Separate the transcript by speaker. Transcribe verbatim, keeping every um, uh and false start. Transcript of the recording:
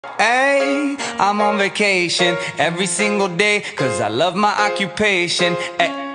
Speaker 1: Hey, I'm on vacation every single day, cause I love my occupation. Ay,